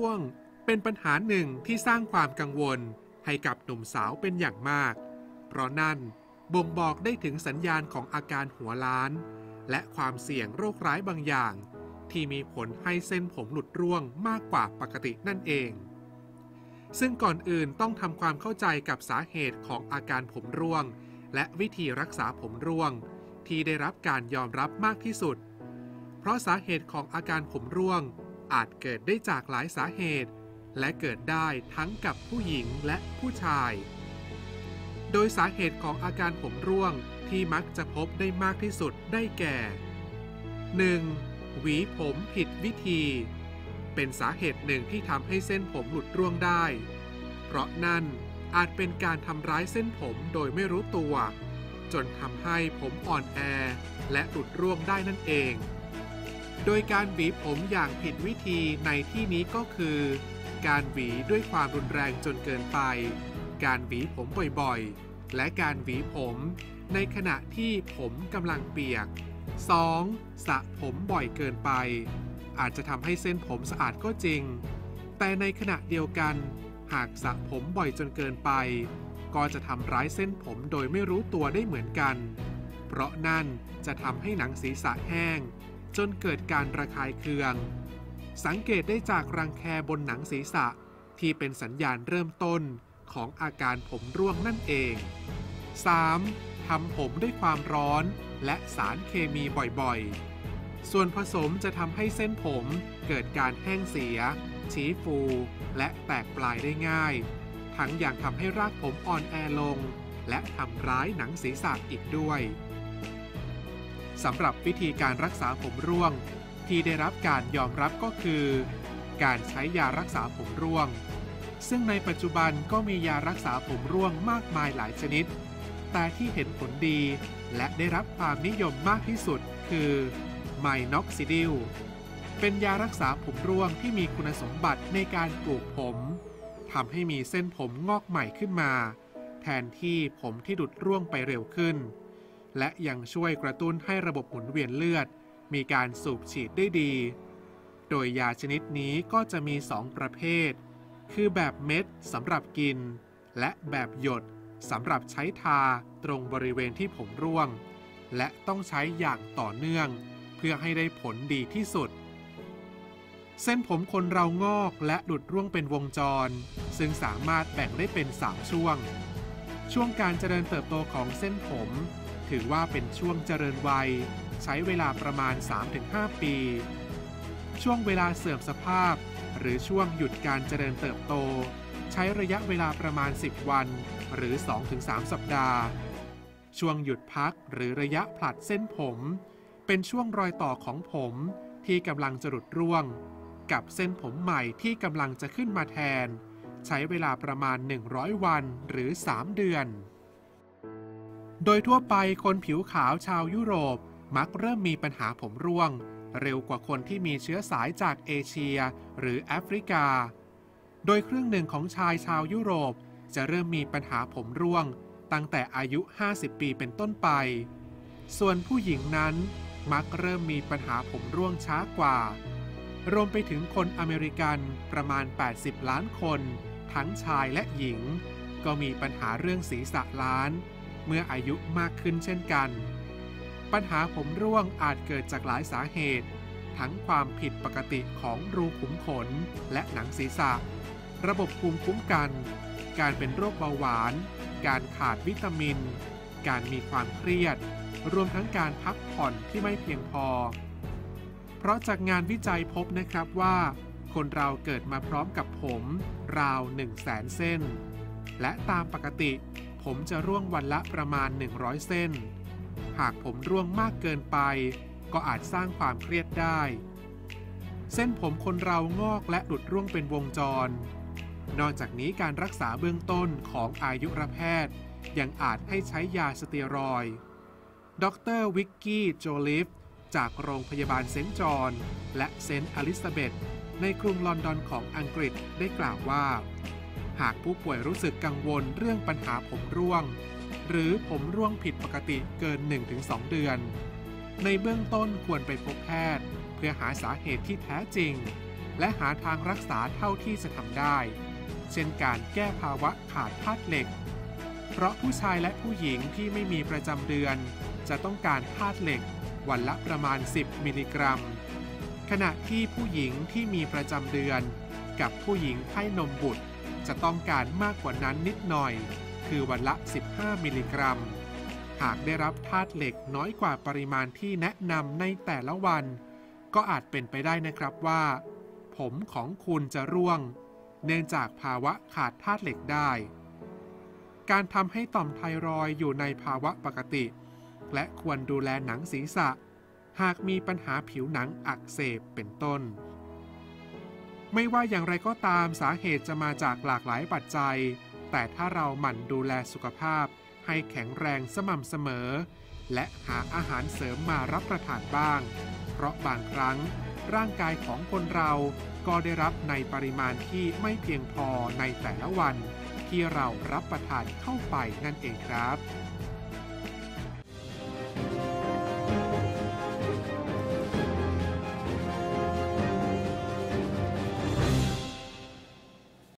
ร่วงเป็นปัญหาหนึ่งที่สร้างความกังวลให้กับหนุ่มสาวเป็นอย่างมากเพราะนั่นบ่งบอกได้ถึงสัญญาณของอาการหัวล้านและความเสี่ยงโรคร้ายบางอย่างที่มีผลให้เส้นผมหลุดร่วงมากกว่าปกตินั่นเองซึ่งก่อนอื่นต้องทำความเข้าใจกับสาเหตุของอาการผมร่วงและวิธีรักษาผมร่วงที่ได้รับการยอมรับมากที่สุดเพราะสาเหตุของอาการผมร่วงอาจเกิดได้จากหลายสาเหตุและเกิดได้ทั้งกับผู้หญิงและผู้ชายโดยสาเหตุของอาการผมร่วงที่มักจะพบได้มากที่สุดได้แก่ 1. หวีผมผิดวิธีเป็นสาเหตุหนึ่งที่ทำให้เส้นผมหลุดร่วงได้เพราะนั่นอาจเป็นการทำร้ายเส้นผมโดยไม่รู้ตัวจนทำให้ผมอ่อนแอและหลุดร่วงได้นั่นเองโดยการหวีผมอย่างผิดวิธีในที่นี้ก็คือการหวีด้วยความรุนแรงจนเกินไปการหวีผมบ่อยๆและการหวีผมในขณะที่ผมกำลังเปียก 2. สระผมบ่อยเกินไปอาจจะทำให้เส้นผมสะอาดก็จริงแต่ในขณะเดียวกันหากสระผมบ่อยจนเกินไปก็จะทำร้ายเส้นผมโดยไม่รู้ตัวได้เหมือนกันเพราะนั่นจะทำให้หนังศีรษะแห้งจนเกิดการระคายเคืองสังเกตได้จากรังแคบนหนังศีรษะที่เป็นสัญญาณเริ่มต้นของอาการผมร่วงนั่นเอง 3. ทำผมด้วยความร้อนและสารเคมีบ่อยๆส่วนผสมจะทำให้เส้นผมเกิดการแห้งเสียชี้ฟูและแตกปลายได้ง่ายทั้งอย่างทำให้รากผมอ่อนแอลงและทำร้ายหนังศีรษะอีกด้วยสำหรับวิธีการรักษาผมร่วงที่ได้รับการยอมรับก็คือการใช้ยารักษาผมร่วงซึ่งในปัจจุบันก็มียารักษาผมร่วงมากมายหลายชนิดแต่ที่เห็นผลดีและได้รับความนิยมมากที่สุดคือไมน็อกซิดิลเป็นยารักษาผมร่วงที่มีคุณสมบัติในการปลูกผมทำให้มีเส้นผมงอกใหม่ขึ้นมาแทนที่ผมที่หลุดร่วงไปเร็วขึ้นและยังช่วยกระตุ้นให้ระบบหมุนเวียนเลือดมีการสูบฉีดได้ดีโดยยาชนิดนี้ก็จะมี2ประเภทคือแบบเม็ดสำหรับกินและแบบหยดสำหรับใช้ทาตรงบริเวณที่ผมร่วงและต้องใช้อย่างต่อเนื่องเพื่อให้ได้ผลดีที่สุดเส้นผมคนเรางอกและหลุดร่วงเป็นวงจรซึ่งสามารถแบ่งได้เป็น3ช่วงการเจริญเติบโตของเส้นผมถือว่าเป็นช่วงเจริญวัยใช้เวลาประมาณ 3-5 ปีช่วงเวลาเสื่อมสภาพหรือช่วงหยุดการเจริญเติบโตใช้ระยะเวลาประมาณ10วันหรือ 2-3 สัปดาห์ช่วงหยุดพักหรือระยะผลัดเส้นผมเป็นช่วงรอยต่อของผมที่กำลังจะหลุดร่วงกับเส้นผมใหม่ที่กำลังจะขึ้นมาแทนใช้เวลาประมาณ100วันหรือ3เดือนโดยทั่วไปคนผิวขาวชาวยุโรปมักเริ่มมีปัญหาผมร่วงเร็วกว่าคนที่มีเชื้อสายจากเอเชียหรือแอฟริกาโดยครึ่งหนึ่งของชายชาวยุโรปจะเริ่มมีปัญหาผมร่วงตั้งแต่อายุ50ปีเป็นต้นไปส่วนผู้หญิงนั้นมักเริ่มมีปัญหาผมร่วงช้ากว่ารวมไปถึงคนอเมริกันประมาณ80ล้านคนทั้งชายและหญิงก็มีปัญหาเรื่องศีรษะล้านเมื่ออายุมากขึ้นเช่นกันปัญหาผมร่วงอาจเกิดจากหลายสาเหตุทั้งความผิดปกติของรูขุมขนและหนังศีรษะระบบภูมิคุ้มกันการเป็นโรคเบาหวานการขาดวิตามินการมีความเครียดรวมทั้งการพักผ่อนที่ไม่เพียงพอเพราะจากงานวิจัยพบนะครับว่าคนเราเกิดมาพร้อมกับผมราว 100,000 เส้นและตามปกติผมจะร่วงวันละประมาณ100เส้นหากผมร่วงมากเกินไปก็อาจสร้างความเครียดได้เส้นผมคนเรางอกและหลุดร่วงเป็นวงจรนอกจากนี้การรักษาเบื้องต้นของอายุรแพทย์ยังอาจให้ใช้ยาสเตียรอยด์ดร.วิกกี้ โจลิฟจากโรงพยาบาลเซนต์จอห์นและเซนต์อลิซาเบธในกรุงลอนดอนของอังกฤษได้กล่าวว่าหากผู้ป่วยรู้สึกกังวลเรื่องปัญหาผมร่วงหรือผมร่วงผิดปกติเกิน 1-2 เดือนในเบื้องต้นควรไปพบแพทย์เพื่อหาสาเหตุที่แท้จริงและหาทางรักษาเท่าที่จะทำได้เช่นการแก้ภาวะขาดธาตุเหล็กเพราะผู้ชายและผู้หญิงที่ไม่มีประจำเดือนจะต้องการธาตุเหล็กวันละประมาณ10มิลลิกรัมขณะที่ผู้หญิงที่มีประจำเดือนกับผู้หญิงให้นมบุตรจะต้องการมากกว่านั้นนิดหน่อยคือวันละ15มิลลิกรัมหากได้รับธาตุเหล็กน้อยกว่าปริมาณที่แนะนำในแต่ละวันก็อาจเป็นไปได้นะครับว่าผมของคุณจะร่วงเนื่องจากภาวะขาดธาตุเหล็กได้การทำให้ต่อมไทรอยด์อยู่ในภาวะปกติและควรดูแลหนังศีรษะหากมีปัญหาผิวหนังอักเสบเป็นต้นไม่ว่าอย่างไรก็ตามสาเหตุจะมาจากหลากหลายปัจจัยแต่ถ้าเราหมั่นดูแลสุขภาพให้แข็งแรงสม่ำเสมอและหาอาหารเสริมมารับประทานบ้างเพราะบางครั้งร่างกายของคนเราก็ได้รับในปริมาณที่ไม่เพียงพอในแต่ละวันที่เรารับประทานเข้าไปนั่นเองครับ